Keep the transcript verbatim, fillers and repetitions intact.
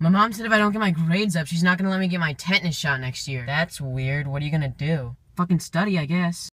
My mom said if I don't get my grades up, she's not gonna let me get my tetanus shot next year. That's weird. What are you gonna do? Fucking study, I guess.